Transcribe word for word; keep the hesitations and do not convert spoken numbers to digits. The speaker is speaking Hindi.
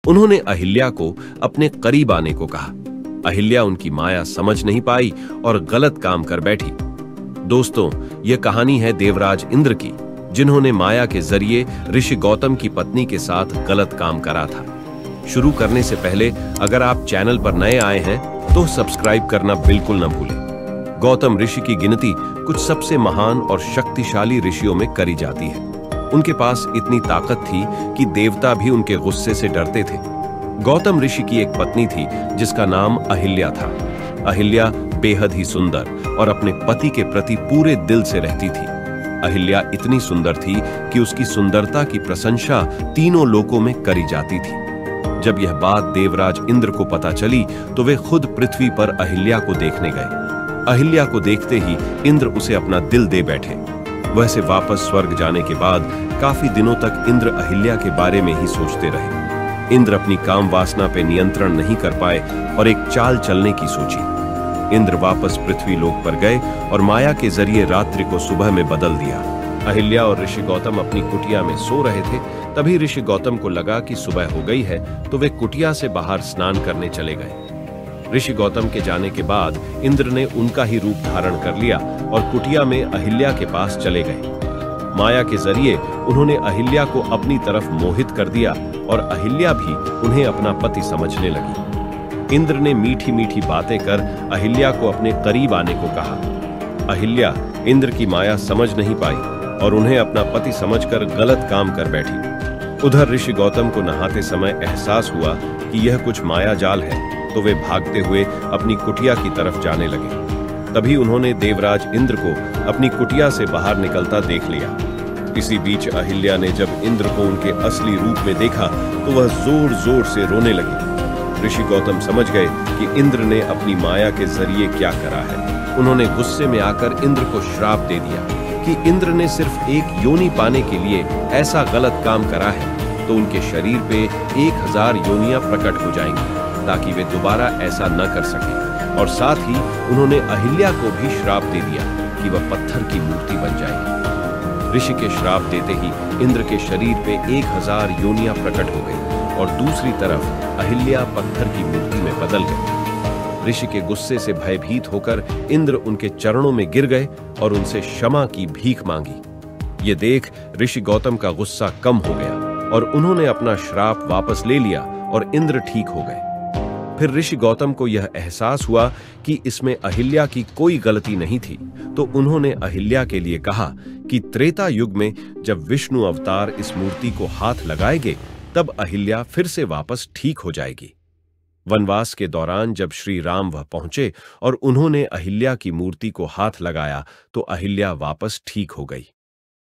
उन्होंने अहिल्या को अपने करीब आने को कहा। अहिल्या उनकी माया समझ नहीं पाई और गलत काम कर बैठी। दोस्तों, यह कहानी है देवराज इंद्र की, जिन्होंने माया के जरिए ऋषि गौतम की पत्नी के साथ गलत काम करा था। शुरू करने से पहले अगर आप चैनल पर नए आए हैं तो सब्सक्राइब करना बिल्कुल न भूलें। गौतम ऋषि की गिनती कुछ सबसे महान और शक्तिशाली ऋषियों में करी जाती है। उनके पास इतनी ताकत थी कि देवता भी उनके गुस्से से डरते थे। गौतम ऋषि की एक पत्नी थी जिसका नाम अहिल्या था। अहिल्या बेहद ही सुंदर और अपने पति के प्रति पूरे दिल से रहती थी। अहिल्या इतनी सुंदर थी कि उसकी सुंदरता की प्रशंसा तीनों लोकों में करी जाती थी। जब यह बात देवराज इंद्र को पता चली तो वे खुद पृथ्वी पर अहिल्या को देखने गए। अहिल्या को देखते ही इंद्र उसे अपना दिल दे बैठे। वैसे वापस स्वर्ग जाने के बाद काफी दिनों तक इंद्र अहिल्या के बारे में ही सोचते रहे। इंद्र अपनी काम वासना पे नियंत्रण नहीं कर पाए और एक चाल चलने की सोची। इंद्र वापस पृथ्वी लोक पर गए और माया के जरिए रात्रि को सुबह में बदल दिया। अहिल्या और ऋषि गौतम अपनी कुटिया में सो रहे थे। तभी ऋषि गौतम को लगा कि सुबह हो गई है, तो वे कुटिया से बाहर स्नान करने चले गए। ऋषि गौतम के जाने के बाद इंद्र ने उनका ही रूप धारण कर लिया और कुटिया में अहिल्या के पास चले गए। माया के जरिए उन्होंने अहिल्या को अपनी तरफ मोहित कर दिया और अहिल्या भी उन्हें अपना पति समझने लगी। इंद्र ने मीठी मीठी बातें कर अहिल्या को अपने करीब आने को कहा। अहिल्या इंद्र की माया समझ नहीं पाई और उन्हें अपना पति समझकर गलत काम कर बैठी। उधर ऋषि गौतम को नहाते समय एहसास हुआ कि यह कुछ माया जाल है, तो वे भागते हुए अपनी कुटिया की तरफ जाने लगे। तभी उन्होंने देवराज इंद्र को अपनी कुटिया से बाहर निकलता देख लिया। इसी बीच अहिल्या ने जब इंद्र को उनके असली रूप में देखा तो वह जोर जोर से रोने लगी। ऋषि गौतम समझ गए कि इंद्र ने अपनी माया के जरिए क्या करा है। उन्होंने गुस्से में आकर इंद्र को श्राप दे दिया कि इंद्र ने सिर्फ एक योनि पाने के लिए ऐसा गलत काम करा है, तो उनके शरीर पे एक हजार योनियां प्रकट हो जाएंगी ताकि वे दोबारा ऐसा न कर सके। और साथ ही उन्होंने अहिल्या को भी श्राप दे दिया कि वह पत्थर की मूर्ति बन जाएगी। ऋषि के श्राप देते ही इंद्र के शरीर पे एक हजार योनियां प्रकट हो गई और दूसरी तरफ अहिल्या पत्थर की मूर्ति में बदल गई। ऋषि के गुस्से से भयभीत होकर इंद्र उनके चरणों में गिर गए और उनसे क्षमा की भीख मांगी। ये देख ऋषि गौतम का गुस्सा कम हो गया और उन्होंने अपना श्राप वापस ले लिया और इंद्र ठीक हो गए। फिर ऋषि गौतम को यह एहसास हुआ कि इसमें अहिल्या की कोई गलती नहीं थी, तो उन्होंने अहिल्या के लिए कहा कि त्रेता युग में जब विष्णु अवतार इस मूर्ति को हाथ लगाएंगे तब अहिल्या फिर से वापस ठीक हो जाएगी। वनवास के दौरान जब श्री राम वह पहुंचे और उन्होंने अहिल्या की मूर्ति को हाथ लगाया तो अहिल्या वापस ठीक हो गई।